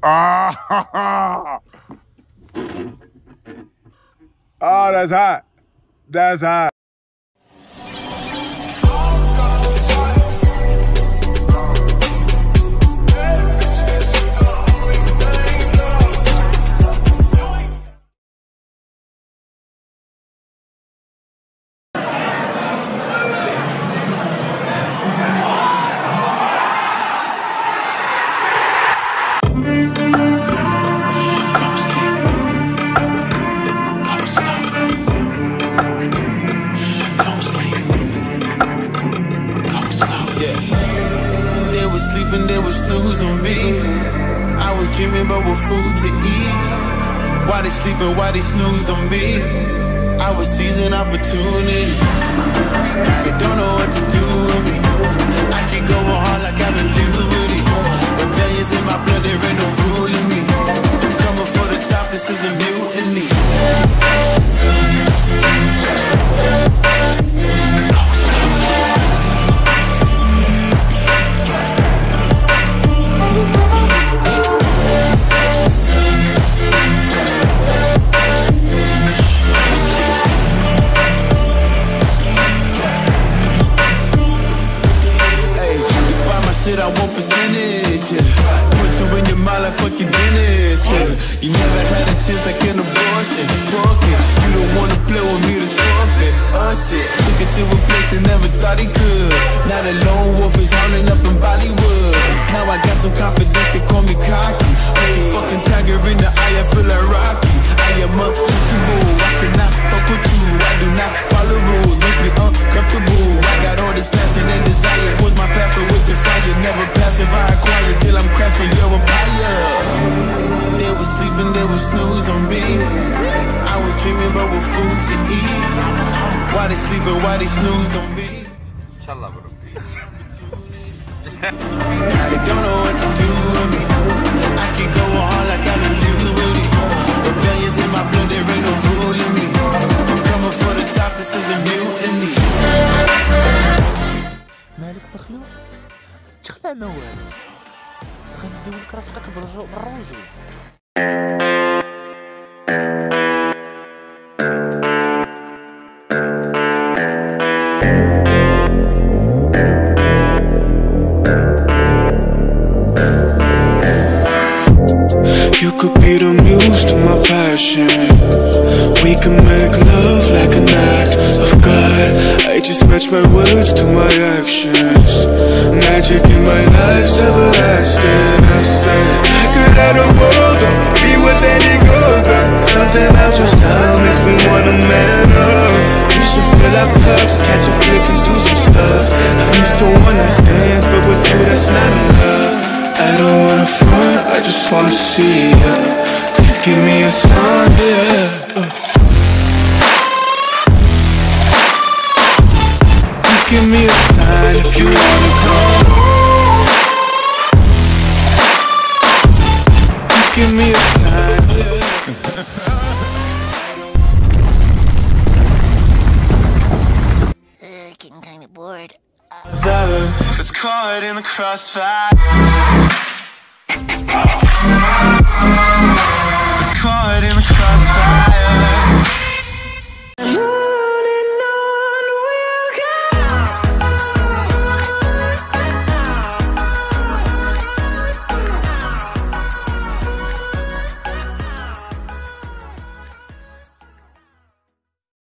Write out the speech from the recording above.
Ah, oh, that's hot. That's hot. They would snooze on me. I was dreaming about what food to eat. Why they sleeping, why they snoozed on me? I was seizing opportunity. Now they don't know what to do with me. I keep going hard like I'm in puberty. Rebellions in my blood, there ain't no ruling me. Coming for the top, this is a mutiny. Shit, I want percentage, yeah. Put you in your mind like fucking dentist, yeah. You never had a chance like an abortion. Broken, you don't wanna play with me, this forfeit. Oh shit, took it to a place they never thought he could. Now the lone wolf is howling up in Bollywood. Now I got some confidence, they call me cocky. I'm a fucking tiger in the eye, I feel like Rocky. I am untouchable, I cannot fuck with you. I do not follow rules, makes me uncomfortable. I got all this passion and desire, force my path with the fire. Never passive, I acquire till I'm crashing your empire. They were sleeping, they would snooze on me. I was dreaming about what food to eat. Why they sleeping, why they snoozed on me? Inshallah, bro. Now they don't know what to do with me. I keep going hard like I'm in puberty. Rebellions in my blood, there ain't no ruling me. I'm coming for the top, this is a mutiny. مالك مخلوق؟ تخلع موال غندويلك رفقك بالرجل. You could be the muse to my passion. We can make love like an act of God. I just match my words to my actions. Magic in my life's everlasting. I say I could have the world or be with any girl, but something about your style makes me wanna man up. We should fill our cups, catch a flick and do some stuff. I used to one night stands, but with you that's not enough. I don't wanna front, I just wanna see ya. Please give me a sign, yeah. Please give me a sign if you wanna come. Please give me a sign, yeah. Getting kinda bored. It's caught in the crossfire.